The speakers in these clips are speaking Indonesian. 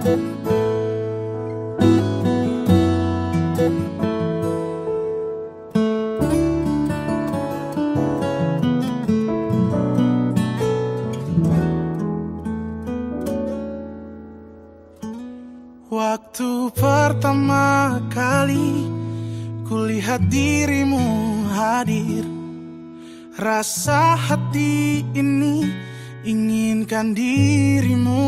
Waktu pertama kali kulihat dirimu hadir, rasa hati ini inginkan dirimu.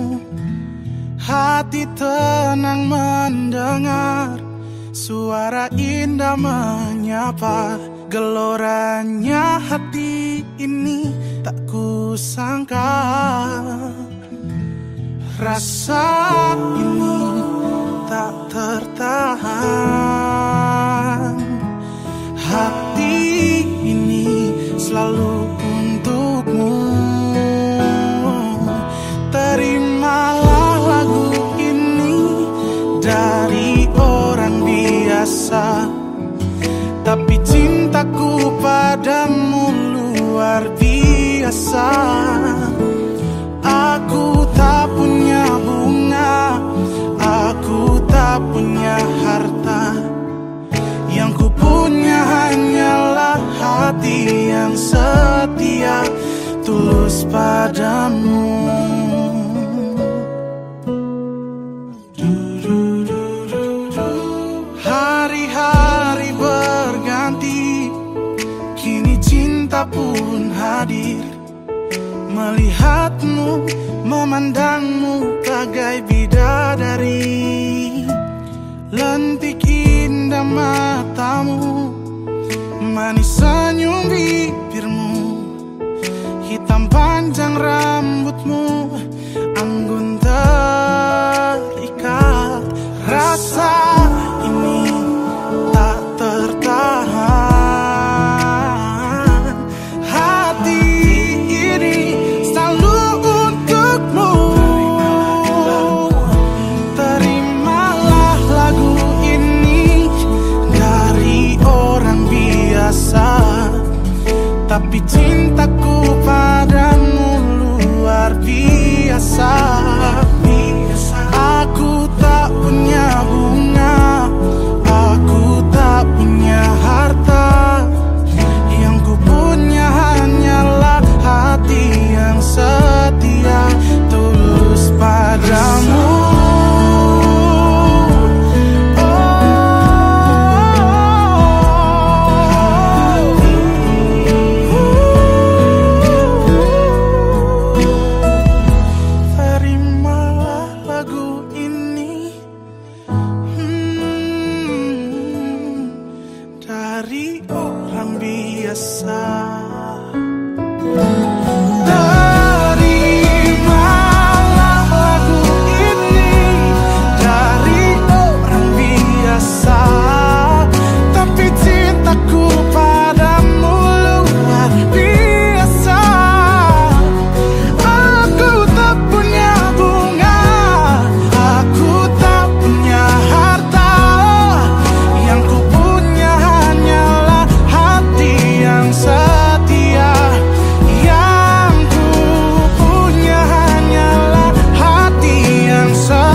Hati tenang mendengar suara indah menyapa. Geloranya hati ini tak kusangka. Rasa ini tak tertahan. Hati ini selalu untukmu. Terimalah lagu ini dari orang biasa, tapi cintaku padamu luar biasa. Aku tak punya bunga, aku tak punya harta. Yang ku punya hanyalah hati yang setia, tulus padamu. Hari-hari berganti, kini cinta pun hadir. Melihatmu, memandangmu bagai bidadari. Lentik indah matamu, manis senyum bibirmu, hitam panjang rambutmu, anggun terikat. Rasa ini tak tertahan. Hati ini selalu untukmu. Terimalah lagu ini dari orang biasa, tapi cintaku padamu luar biasa. Aku tak punya bunga, aku tak punya harta. Yang ku punya hanyalah hati yang setia, tulus padamu. Dari orang biasa. Terimalah lagu ini dari orang biasa, tapi cintaku padamu luar biasa. Aku tak punya bunga, aku tak punya harta. Yang ku punya hanyalah hati yang setia. Yang ku punya hanyalah hati yang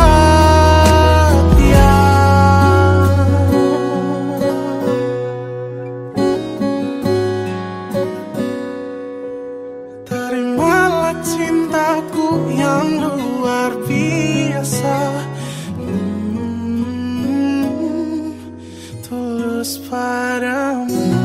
setia. Terimalah cintaku yang luar biasa, tulus padamu.